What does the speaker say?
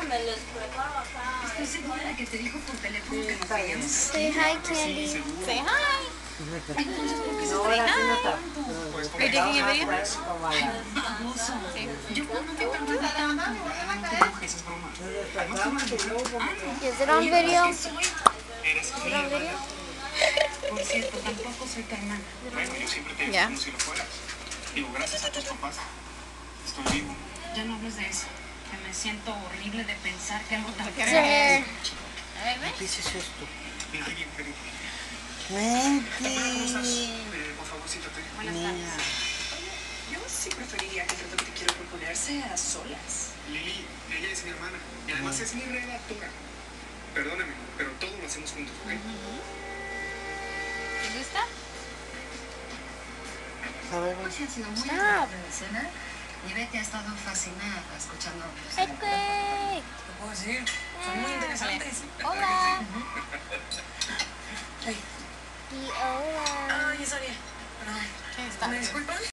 me les preparo acá. Estoy segura de que te dijo por teléfono que nos veíamos. Say hi, Candy. Say hi. Entonces, ¿por qué se No, trae ahora sí no está. tanto? Are you taking a video? Baboso. Yo cuando te tardé tanto. Ay, eso es broma. Is it on video? Es que soy. Is it on video? Por cierto, tampoco soy tu hermana. Bueno, yo siempre te digo Ya. como si lo fueras. Digo, gracias a tus papás estoy vivo. Ya no hables de eso. Que me siento horrible de pensar que algo tan It's her hair. A ver, ven. ¿Qué es esto? Mira, alguien, Felipe. Mente. Por favor, siéntate. Buenas Niña. tardes. Yo sí preferiría que lo que te quiero proponerse a solas. Lili, ella es mi hermana. Y además es mi redactora. Perdóname, pero todo lo hacemos juntos, ¿ok? ¿Te gusta? A ver, Hoy ha sido muy Stop. agradable de cena y Betty ha estado fascinada escuchando. Earthquake. ¿Qué puedo decir? Son muy interesantes. Hola. Ay, Y hola. ay, Sonia. Perdón. ¿Qué está? ¿Me disculpan?